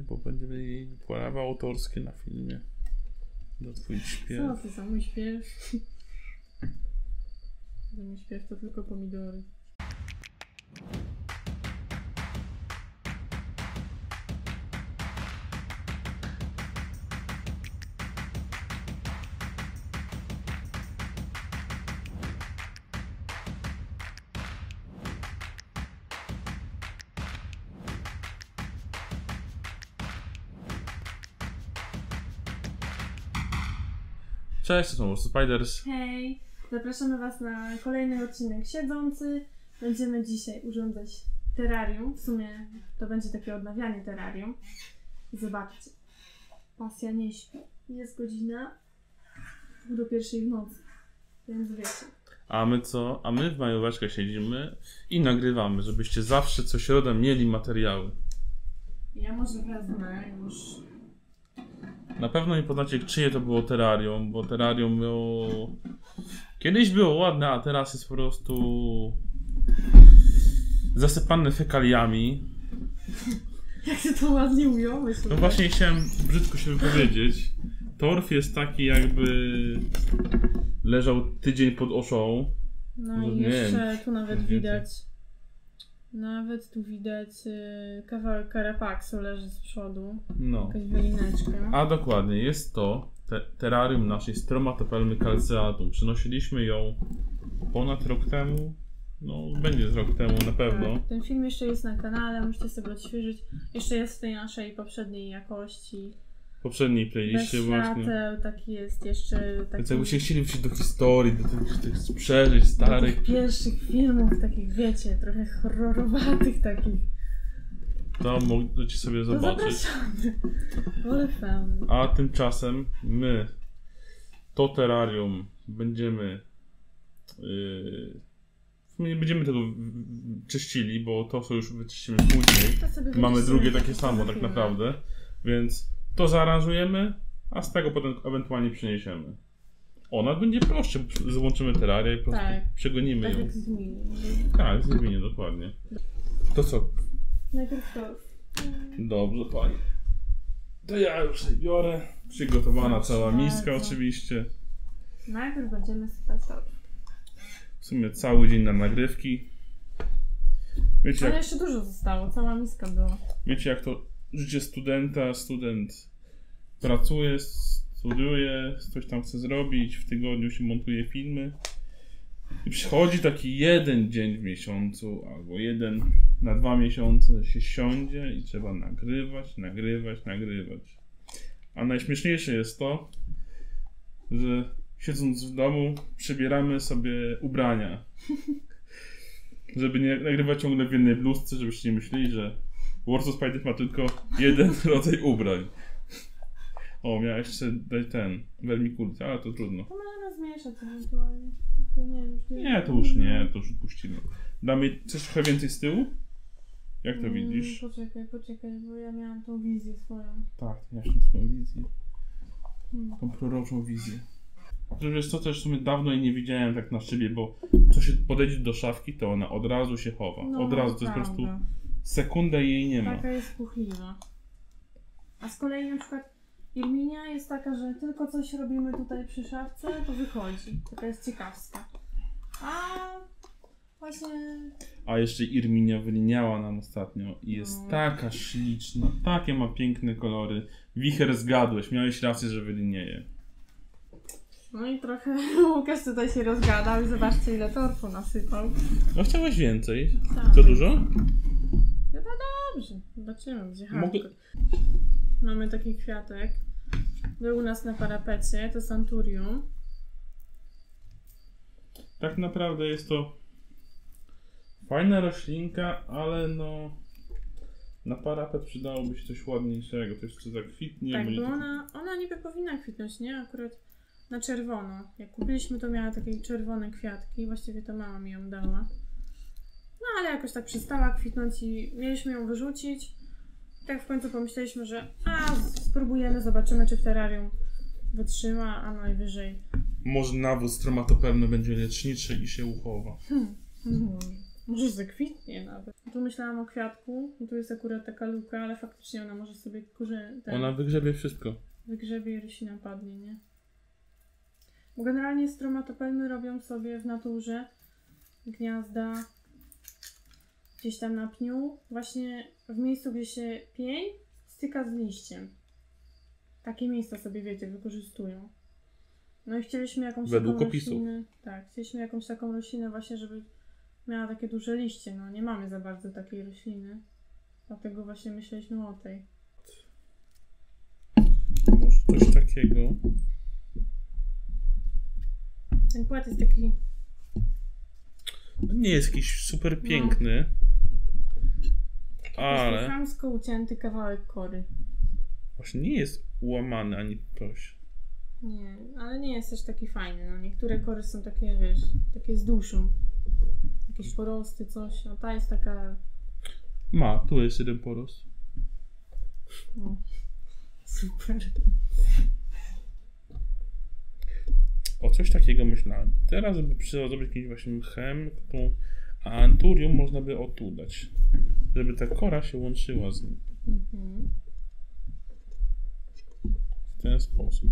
bo będzie mieli prawa autorskie na filmie. Do twój śpiew. Co ty, za mój śpiew? Za mój śpiew to tylko pomidory. Cześć, to są Warsaw Spiders. Hej! Zapraszamy Was na kolejny odcinek Siedzący. Będziemy dzisiaj urządzać terrarium. W sumie to będzie takie odnawianie terrarium. I zobaczcie. Pasja nie śpi. Jest godzina 2:01 w nocy. Więc wiecie. A my co? A my w majóweczkę siedzimy i nagrywamy, żebyście zawsze co środę mieli materiały. Ja może wezmę już. Na pewno nie poznacie, czyje to było terrarium, bo terrarium było... Kiedyś było ładne, a teraz jest po prostu zasypane fekaliami. Jak ty to ładnie ująłeś? No właśnie chciałem brzydko się wypowiedzieć. Torf jest taki, jakby leżał tydzień pod oszą. No i jeszcze tu nawet widać. Nawet tu widać kawałek karapaksu leży z przodu. No. Jakaś wylineczka. A dokładnie, jest to terrarium naszej Stromatopelmy calceatum. Przynosiliśmy ją ponad rok temu. No, będzie z rok temu na pewno. Tak, ten film jeszcze jest na kanale, musicie sobie odświeżyć. Jeszcze jest w tej naszej poprzedniej jakości. W poprzedniej playliście bez właśnie. świateł, taki jest jeszcze. Taki... Więc jakbyście chcieli wrócić do historii, do tych przeżyć starych. Do tych pierwszych filmów, takich wiecie, trochę horrorowatych takich. To możecie sobie zobaczyć. Zapraszamy. Wolę fan. A tymczasem my to terrarium będziemy nie będziemy tego czyścili, bo to co już wyczyścimy później. Mamy drugie takie samo tak naprawdę. Więc to zaaranżujemy, a z tego potem ewentualnie przeniesiemy. Ona będzie prościej, złączymy terraria i po prostu przegonimy tak ją. Jak zmieni. Tak, zmienię dokładnie. To co? Najpierw to. Dobrze, pani. To ja już sobie biorę. Przygotowana cała miska oczywiście. Najpierw będziemy sypać to. W sumie cały dzień na nagrywki. Wiecie, ale jeszcze dużo zostało, cała miska była. Wiecie jak to życie studenta, student pracuje, studiuje, coś tam chce zrobić, w tygodniu się montuje filmy i przychodzi taki jeden dzień w miesiącu albo jeden na 2 miesiące się siądzie i trzeba nagrywać. A najśmieszniejsze jest to, że siedząc w domu przebieramy sobie ubrania, żeby nie nagrywać ciągle w jednej bluzce, żebyście nie myśleli, że Warsaw Spiders ma tylko jeden rodzaj ubrań. O, miałem jeszcze dać ten vermiculite, ale to trudno. To możemy zmieszać ewentualnie. To już odpuścimy. Damy coś trochę więcej z tyłu? Jak to widzisz? Poczekaj, bo ja miałam tą wizję swoją. Tak, miałeś tą swoją wizję. Tą proroczą wizję. Wiesz co, też w sumie dawno jej nie widziałem tak na szybie, bo co się podejdzie do szafki, to ona od razu się chowa. Od razu, to jest po prostu sekunda i jej nie ma. Taka jest puchliwa. A z kolei na przykład Irminia jest taka, że tylko coś robimy tutaj przy szafce, to wychodzi. Taka jest ciekawska. A właśnie... A jeszcze Irminia wyliniała nam ostatnio i jest taka śliczna, takie ma piękne kolory. Wicher, zgadłeś, miałeś rację, że wylinieje. No i trochę Łukasz tutaj się rozgadał i zobaczcie ile torfu nasypał. No chciałeś więcej? Tak. Co dużo? Chyba dobrze. Zobaczymy gdzie Mamy taki kwiatek. Był u nas na parapecie, to Santurium. Tak naprawdę jest to fajna roślinka, ale no na parapet przydałoby się coś ładniejszego, coś co zakwitnie. Tak, bo ona niby powinna kwitnąć, nie? Akurat na czerwono. Jak kupiliśmy, to miała takie czerwone kwiatki. Właściwie to mama mi ją dała. No ale jakoś tak przestała kwitnąć i mieliśmy ją wyrzucić. Tak w końcu pomyśleliśmy, że spróbujemy, zobaczymy czy w terrarium wytrzyma, a najwyżej. Może nawóz Stromatopelmy będzie leczniczy i się uchowa. Może zakwitnie nawet. Tu myślałam o kwiatku, tu jest akurat taka luka, ale faktycznie ona może sobie Ona wygrzebie wszystko. wygrzebie i roślina padnie, nie? Bo generalnie stromatopelmy robią sobie w naturze gniazda gdzieś tam na pniu, właśnie w miejscu, gdzie się pień styka z liściem. Takie miejsca sobie, wiecie, wykorzystują. No i chcieliśmy jakąś Według taką opisu. roślinę, tak, chcieliśmy jakąś taką roślinę właśnie, żeby miała takie duże liście. No nie mamy za bardzo takiej rośliny. Dlatego właśnie myśleliśmy o tej. Może coś takiego. Ten płat jest taki... Nie jest jakiś super piękny. Ale Jest chamsko ucięty kawałek kory. właśnie nie jest łamany ani coś. Nie, ale nie jest też taki fajny. No niektóre kory są takie, wiesz, takie z duszą. Jakieś porosty, coś. A ta jest taka... Tu jest jeden porost. No, super. O coś takiego myślałem. Teraz, żeby zrobić jakimś właśnie mchem, to anturium można by o tu dać. Żeby ta kora się łączyła z nim. Mhm. W ten sposób.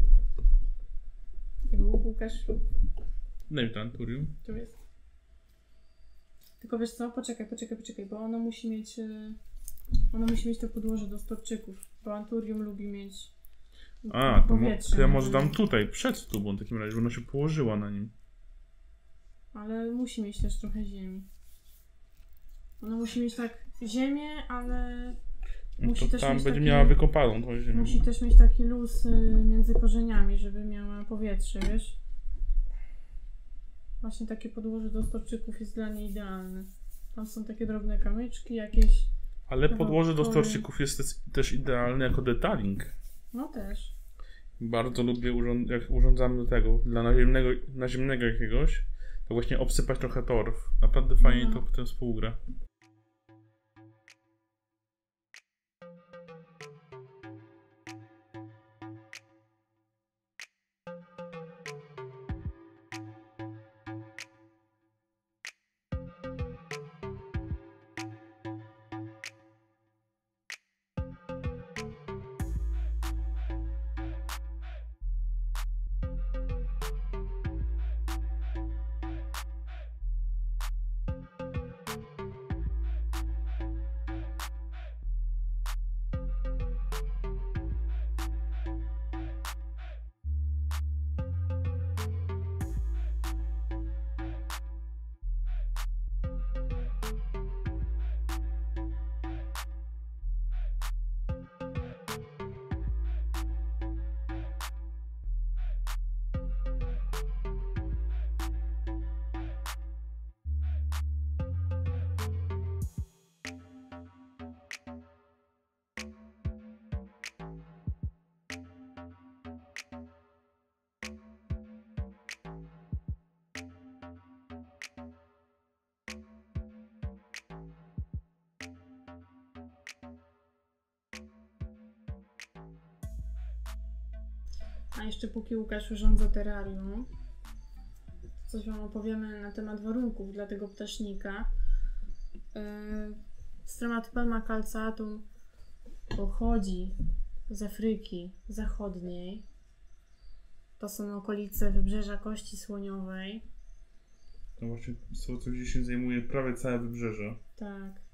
Łukasz, Daj mi to anturium. tu jest. Tylko wiesz co? Poczekaj, bo ono musi mieć to podłoże do storczyków. Bo anturium lubi mieć powietrze. To ja może dam tutaj, przed tubą w takim razie, bo ona się położyła na nim. Ale musi mieć też trochę ziemi. Ono musi mieć tak ziemię, ale musi To też tam mieć będzie taki, miała wykopaną tą ziemię. musi też mieć taki luz między korzeniami, żeby miała powietrze, wiesz? Właśnie takie podłoże do storczyków jest dla niej idealne. Tam są takie drobne kamyczki jakieś. Ale podłoże do kory. storczyków jest też idealne jako detaling. No też. Bardzo lubię, jak urządzamy do tego, dla naziemnego jakiegoś, to właśnie obsypać trochę torf. Naprawdę fajnie to potem współgra. A jeszcze póki Łukasz urządza terrarium, coś wam opowiemy na temat warunków dla tego ptasznika. Stromatopelma calceatum pochodzi z Afryki Zachodniej. To są okolice wybrzeża Kości Słoniowej. To właśnie co gdzieś się zajmuje prawie całe wybrzeże. Tak.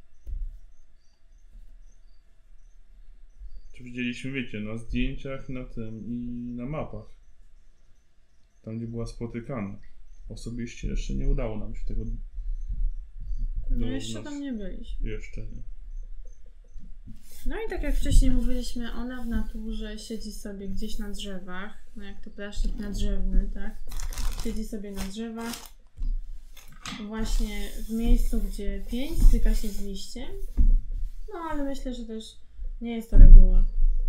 Czy widzieliśmy, wiecie, na zdjęciach, na tym i na mapach. Tam, gdzie była spotykana. Osobiście jeszcze nie udało nam się tego No jeszcze tam nie byliśmy. Jeszcze nie. No i tak jak wcześniej mówiliśmy, ona w naturze siedzi sobie gdzieś na drzewach. No jak to ptasznik nadrzewny, tak? Siedzi sobie na drzewach. Właśnie w miejscu, gdzie pień styka się z liściem. No ale myślę, że też nie jest to reguła.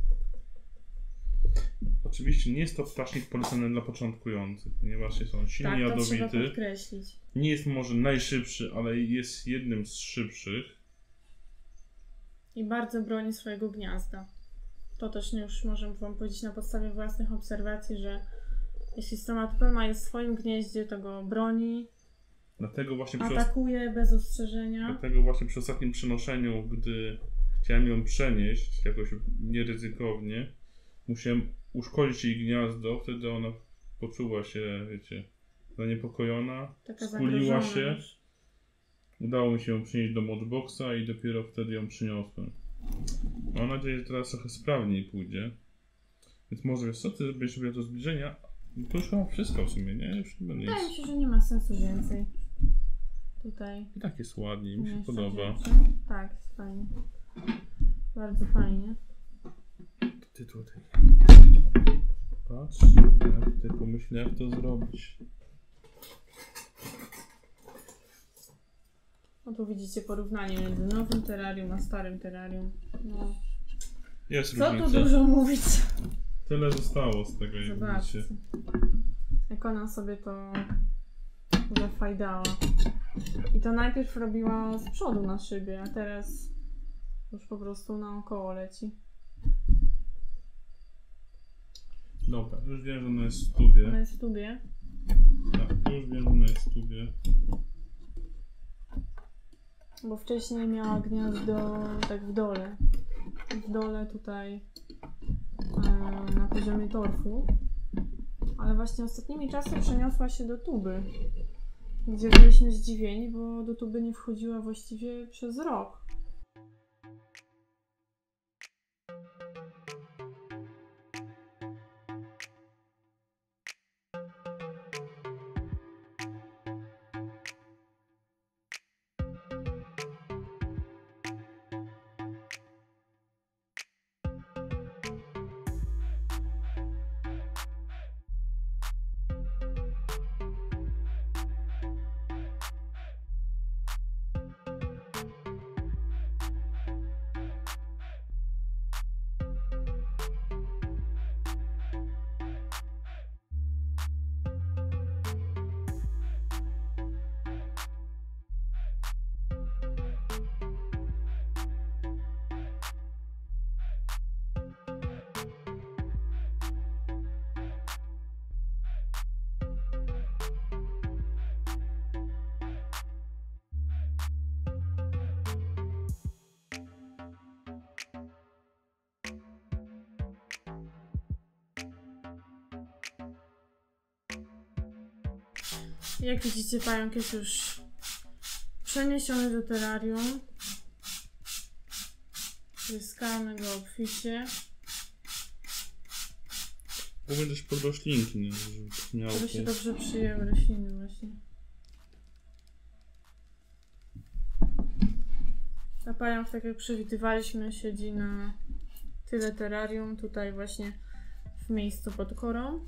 Oczywiście nie jest to ptasznik polecany dla początkujących, ponieważ jest on silnie Tak, to trzeba jadowity. podkreślić. Nie jest może najszybszy, ale jest jednym z szybszych. I bardzo broni swojego gniazda. To też już możemy wam powiedzieć na podstawie własnych obserwacji, że jeśli stromatopelma jest w swoim gnieździe, to go broni Dlatego właśnie atakuje bez ostrzeżenia. Dlatego właśnie przy ostatnim przenoszeniu, gdy chciałem ją przenieść jakoś nieryzykownie, musiałem uszkodzić jej gniazdo, wtedy ona poczuła się, wiecie, zaniepokojona, Taka skuliła się. już. Udało mi się ją przynieść do Matchboxa i dopiero wtedy ją przyniosłem. Mam nadzieję, że teraz trochę sprawniej pójdzie. Więc może wiesz co, ty zrobisz sobie to zbliżenia. To już chyba wszystko w sumie, nie? Już nie będę nic. Wydaje mi się, że nie ma sensu więcej. Tutaj. I tak jest ładniej, mi się jeszcze podoba. rzeczy. Tak, jest fajnie. Bardzo fajnie. Ty tutaj. Patrz, ja tutaj pomyślę, jak to zrobić. No tu widzicie porównanie między nowym terrarium a starym terrarium. No. Jest Co różnica. tu dużo mówić? Tyle zostało z tego, jak Zobaczcie. widzicie. Jak ona sobie to zafajdała. I to najpierw robiła z przodu na szybie, a teraz już po prostu naokoło leci. Dobra, już wiem, że ona jest w tubie. Ona jest w tubie. Tak, już wiem, że ona jest w tubie. Bo wcześniej miała gniazdo tak w dole. W dole tutaj na poziomie torfu. Ale właśnie ostatnimi czasy przeniosła się do tuby. Gdzie byliśmy zdziwieni, bo do tuby nie wchodziła właściwie przez rok. Jak widzicie, pająk jest już przeniesiony do terrarium. Pryskamy go obficie. Powiem też pod roślinki, nie? Żeby miało Żeby się to... dobrze przyjęły rośliny właśnie. A pająk, tak jak przewidywaliśmy, siedzi na tyle terrarium, tutaj właśnie w miejscu pod korą.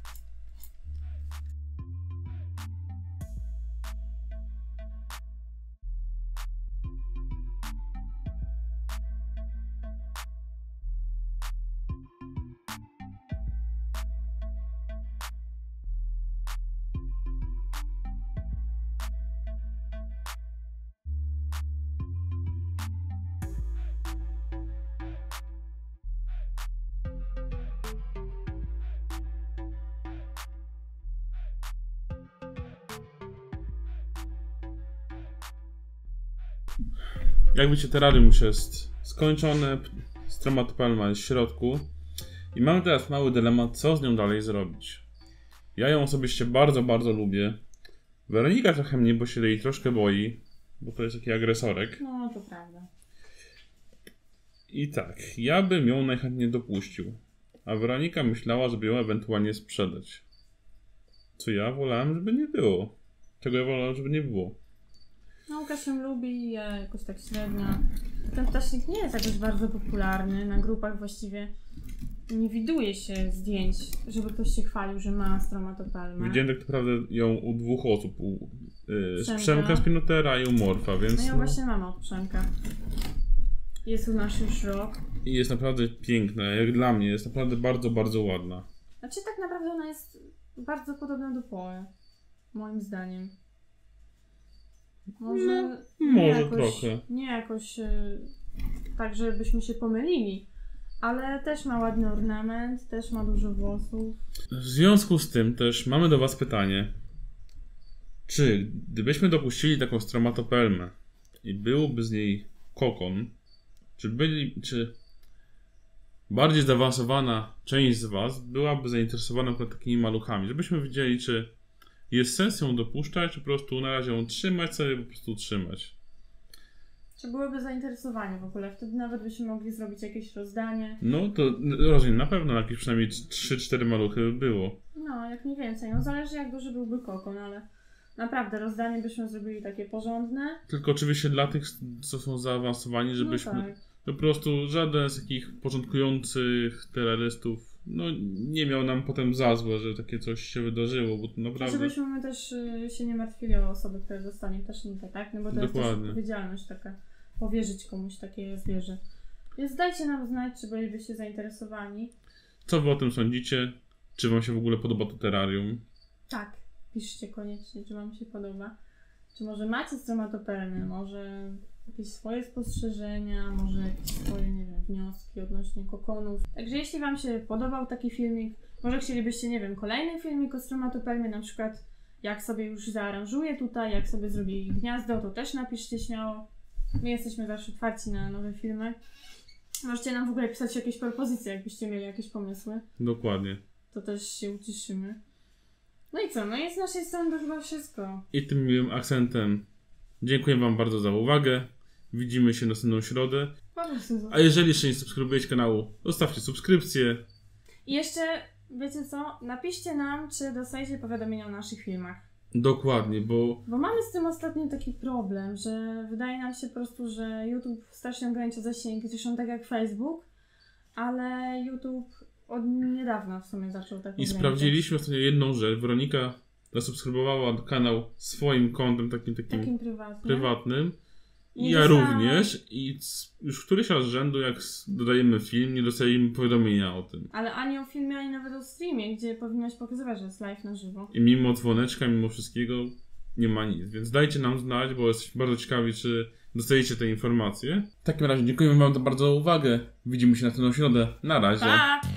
Jak widzicie, terrarium już jest skończone, Stromatopelma jest w środku i mamy teraz mały dylemat, co z nią dalej zrobić. Ja ją osobiście bardzo, bardzo lubię. Weronika trochę mnie, bo się jej troszkę boi, bo to jest taki agresorek. No, to prawda. I tak, ja bym ją najchętniej dopuścił, a Weronika myślała, żeby ją ewentualnie sprzedać. Co ja wolałem, żeby nie było. Czego ja wolałem, żeby nie było. No, Łukasz ją lubi, ja jakoś tak średnio. Ten ptasznik nie jest jakoś bardzo popularny. Na grupach właściwie nie widuje się zdjęć, żeby ktoś się chwalił, że ma Stromatopelmę. Widziałem tak naprawdę ją u dwóch osób. Przemka. Przemka Spinotera i u Morfa, więc... No ją właśnie mamy od Przemka. Jest u nas już rok. I jest naprawdę piękna, jak dla mnie, jest naprawdę bardzo, bardzo ładna. Znaczy tak naprawdę ona jest bardzo podobna do Poe, moim zdaniem. Może Może trochę. Nie jakoś tak, żebyśmy się pomylili, ale też ma ładny ornament, też ma dużo włosów. W związku z tym też mamy do was pytanie. Czy gdybyśmy dopuścili taką stromatopelmę i byłby z niej kokon, czy bardziej zaawansowana część z Was byłaby zainteresowana takimi maluchami, żebyśmy wiedzieli, czy jest sens ją dopuszczać, czy po prostu na razie ją trzymać, sobie po prostu trzymać. Czy byłyby zainteresowanie w ogóle? Wtedy nawet byśmy mogli zrobić jakieś rozdanie. No to rozumiem, na pewno jakieś przynajmniej 3-4 maluchy by było. No, jak nie więcej. No zależy jak duży byłby kokon, ale naprawdę rozdanie byśmy zrobili takie porządne. Tylko oczywiście dla tych, co są zaawansowani, żebyśmy No tak. po prostu żaden z takich początkujących terrorystów nie miał nam potem za złe, że takie coś się wydarzyło, bo to naprawdę... Żebyśmy my też się nie martwili o osobę, która dostanie ptasznika, tak? No bo to jest też odpowiedzialność taka, powierzyć komuś takie zwierzę. Więc dajcie nam znać, czy bylibyście zainteresowani. Co wy o tym sądzicie? Czy wam się w ogóle podoba to terrarium? Tak, piszcie koniecznie, czy wam się podoba. Czy może macie stromatopelmy, może jakieś swoje spostrzeżenia, może jakieś swoje, nie wiem, wnioski odnośnie kokonów. Także jeśli wam się podobał taki filmik, może chcielibyście, nie wiem, kolejny filmik o stromatopelmie, na przykład jak sobie już zaaranżuję tutaj, jak sobie zrobię gniazdo, to też napiszcie śmiało. My jesteśmy zawsze otwarci na nowe filmy. Możecie nam w ogóle pisać jakieś propozycje, jakbyście mieli jakieś pomysły. Dokładnie. To też się ucieszymy. No i co? No i z naszej strony to chyba wszystko. I tym miłym akcentem dziękuję wam bardzo za uwagę. Widzimy się następną środę. A jeżeli jeszcze nie subskrybujecie kanału, zostawcie subskrypcję. I jeszcze, wiecie co? Napiszcie nam, czy dostajecie powiadomienia o naszych filmach. Dokładnie, bo mamy z tym ostatnio taki problem, że wydaje nam się po prostu, że YouTube strasznie ogranicza zasięgi, zresztą tak jak Facebook, ale YouTube od niedawna w sumie zaczął tak ograniczać. I sprawdziliśmy ostatnio jedną rzecz. Weronika zasubskrybowała kanał swoim kontem takim prywatnym. I ja również. I już któryś raz z rzędu, jak dodajemy film, nie dostajemy powiadomienia o tym. Ale ani o filmie, ani nawet o streamie, gdzie powinnaś pokazywać, że jest live na żywo. I mimo dzwoneczka, mimo wszystkiego nie ma nic. Więc dajcie nam znać, bo jesteśmy bardzo ciekawi, czy dostajecie te informacje. W takim razie dziękujemy wam bardzo za uwagę. Widzimy się następną środę. Na razie. Pa!